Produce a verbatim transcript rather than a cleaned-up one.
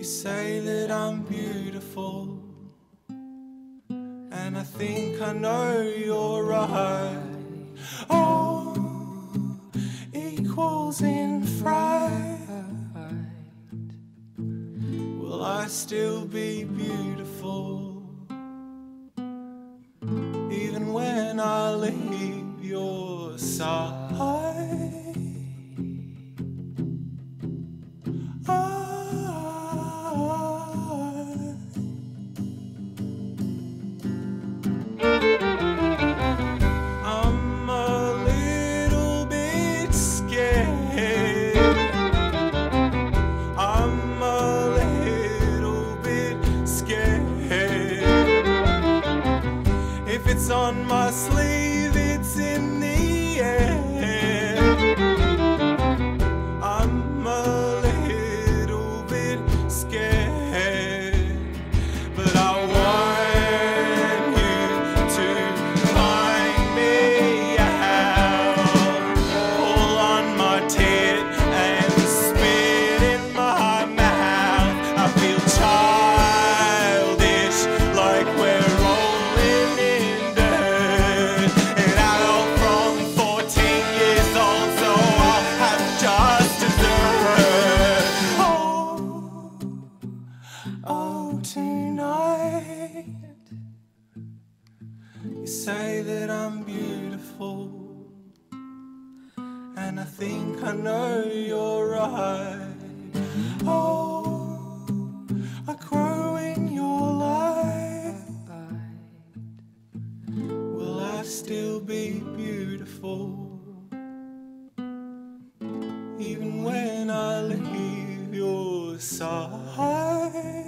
say that I'm beautiful, and I think I know you're right. Oh, equals in fright. Will I still be beautiful, even when I leave your side? I'm a little bit scared. I'm a little bit scared. If it's on my sleeve, it's in the air. I'm a little bit scared, but I want you to find me out. Pull on my tit and spit in my mouth. I feel childish, like we're rolling in dirt. An adult from fourteen years old, so I'll have just dessert. Oh, oh, tonight you say that I'm beautiful, and I think I know you're right. Oh, I grow in your light. Will I still be beautiful, even when I leave your side?